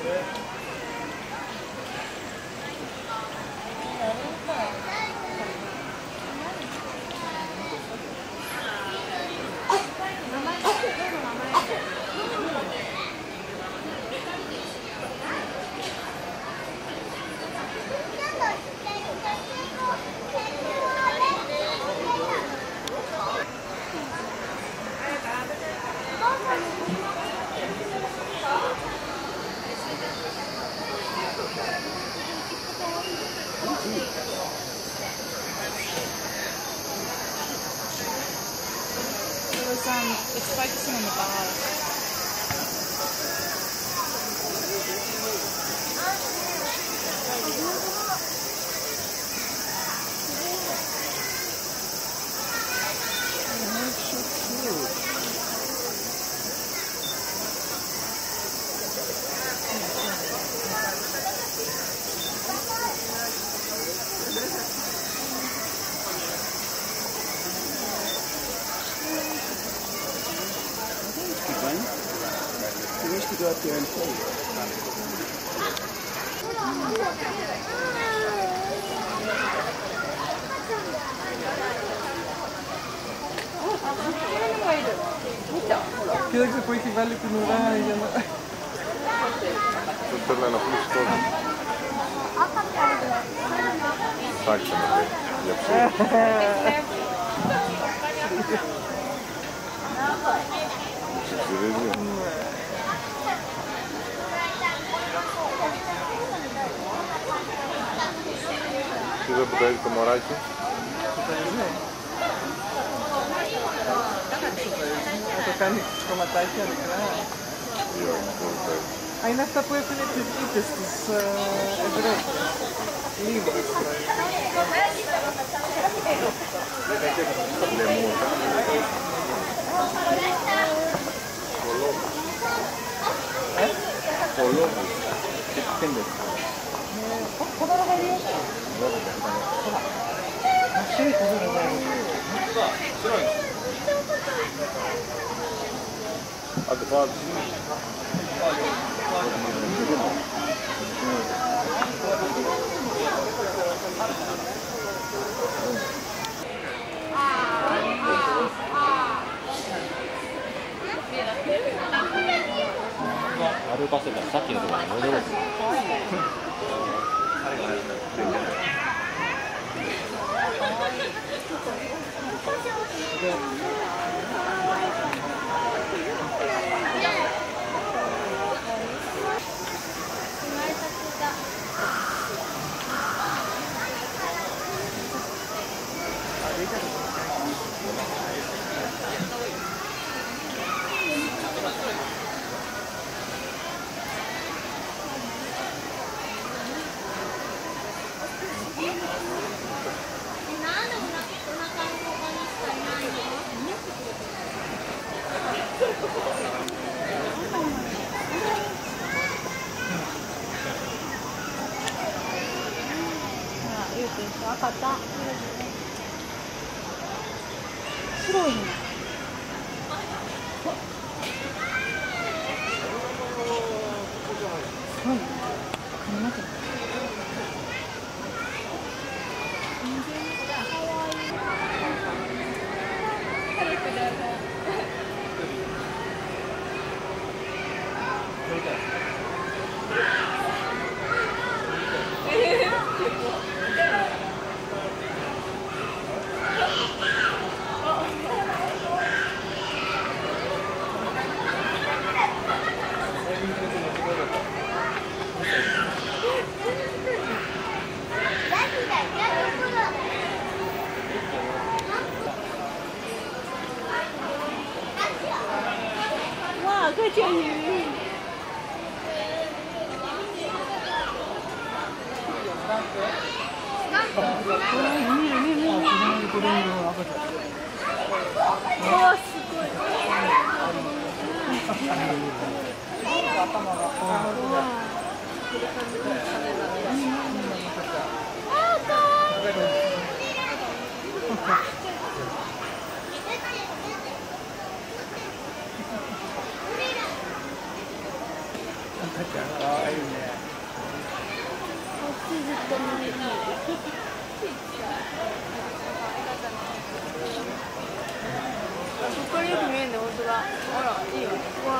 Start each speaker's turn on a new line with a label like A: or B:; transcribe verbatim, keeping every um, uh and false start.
A: Um, it's focusing on the bars.
B: He wants to go up there and play.
C: Κοίταξε που έχει βάλει την ουρά για να...
D: Δεν θέλω να αφήσει κόσμο. Εντάξει, για ψήφι. Ψηφιρίζει. Τι δεν πουτάζει το μωράκι.
C: Να το κάνει κομματάκια μικρά. Α, είναι αυτά που έφυγε τις γήτες της Ευρώπης. Λίγες.
D: Λεμούργα.
C: Ε?
D: Κολόμπους.
C: Και πέντε.
D: Άντε πάτε.
E: 歩かせたらさっきのところに戻ろう。
A: 赤だ。白いの。すごい。髪の毛。哇，快见鱼！哇，すごい。
C: 赤ちゃんかわいいね。
A: こっちずっと見てる。
F: ここからよく見えるね、本当だ。あら、いいよ。わ